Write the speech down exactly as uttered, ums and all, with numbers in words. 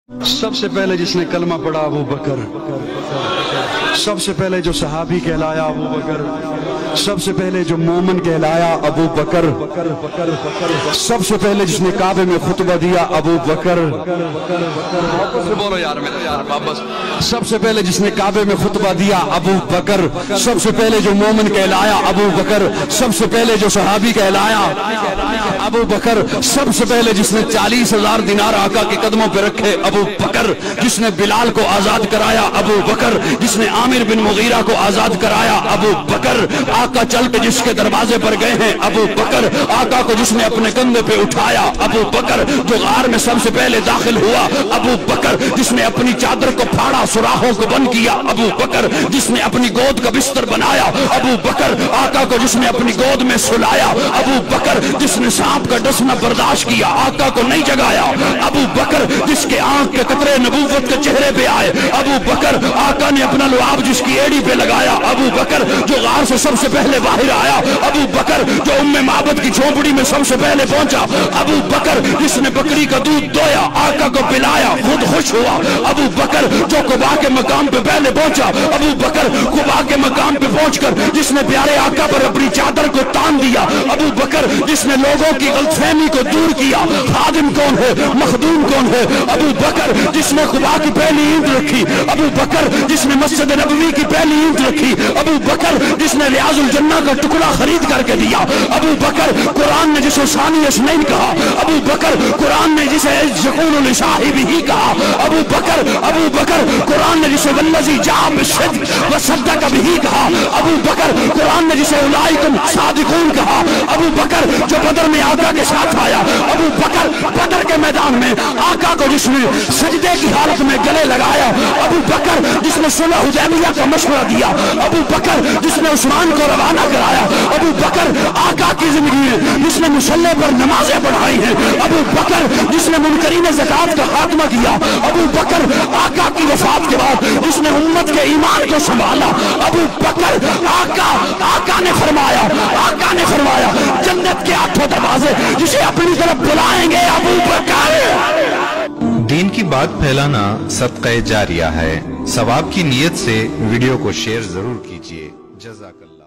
सबसे पहले जिसने कलमा पढ़ा अबू बकर, सबसे पहले जो सहाबी कहलाया अबू बकर, सबसे पहले जो मोमन कहलाया अबू बकर, सबसे पहले जिसने काबे में खुतबा दिया अबू बकर, बोलो यार मेरे यार वापस, सबसे पहले जिसने काबे में खुतबा दिया अबू बकर, सबसे पहले जो मोमन कहलाया अबू बकर, सबसे पहले जो सहाबी कहलाया अबू बकर, सबसे पहले जिसने चालीस हजार दिनार आका के कदमों पे रखे अबू बकर, जिसने बिलाल को आजाद कराया अबू बकर, जिसने आमिर बिन मुगीरा को आजाद कराया अबू बकर, आका चल के जिसके दरवाजे पर गए हैं अबू बकर, आका को जिसने अपने कंधे पे उठाया अबू बकर, जो गार में सबसे पहले दाखिल हुआ अबू बकर, जिसने अपनी चादर को फाड़ा सुराहों को बंद किया अबू बकर, जिसने अपनी गोद का बिस्तर बनाया अबू बकर, आका को जिसने अपनी गोद में सुलाया अबू बकर, जिसने सांप का डसना बर्दाश्त किया आका को नहीं जगाया अबू बकर, जिसके आंख के कतरे नबूवत के चेहरे पे आए अबू बकर, आका ने अपना लुआब जिसकी एड़ी पे लगाया अबू बकर, जो गार से सबसे पहले बाहर आया अबू बकर, जो उम्मे माबद की झोपड़ी में सबसे पहले पहुंचा अबू बकर, जिसने बकरी का दूध दोया आका को पिलाया खुद खुश हुआ अबू बकर, जो कुबा के मकाम पे पहले पहुंचा अबू बकर, कुबा के मकाम पे पहुंचकर जिसने प्यारे आका पर अपनी चादर को तान दिया अबू बकर, जिसने लोगों की गलतफहमी को दूर किया खादिम कौन है मखदूम कौन है अबू बकर, जिसने कुबा की पहली ईंट रखी अबू बकर, जिसने मस्जिद नबवी की पहली ईंट रखी अबू बकर, जिसने रियाजुल जन्ना का टुकड़ा खरीद करके दिया अबू बकर, कुरान ने जिसे सानी अस्नैन कहा अबू बकर, कुरान ने जिसे ज़क़ूनुल शाहिब ही कहा अबू बकर, अबू बकर, कुरान ने जिसे वल्लज़ी जाअ बिस्सिद्क़ व सद्दक़ बिही कहा अबू बकर, कुरान ने जिसे उलाइकुम सादिक़ून कहा अबू बकर, जो बदर में आका के साथ आया अबू बकर, बदर के मैदान में आका को जिसने सजदे की हालत में गले लगाया अबू बकर, जिसने सुलह हुदैबिया का मशवरा दिया अबू बकर, जिसने उस्मान को रवाना कराया अबू बकर, आका की जिंदगी में जिसने मुसल्ले पर नमाजें पढ़ाई हैं अबू बकर, जिसने मुनकरीन ज़कात का खात्मा किया अबू बकर, आका की वफात के बाद जिसने उम्मत के ईमान को संभाला अबू बकर, आका आका ने फरमाया आका ने फरमाया जन्नत के आठों दरवाजे जिसे अपनी तरफ बुलाएंगे अबू बकर। दीन की बात फैलाना सदक़े जारिया है। सवाब की नीयत से वीडियो को शेयर जरूर कीजिए। जज़ाकल्लाह।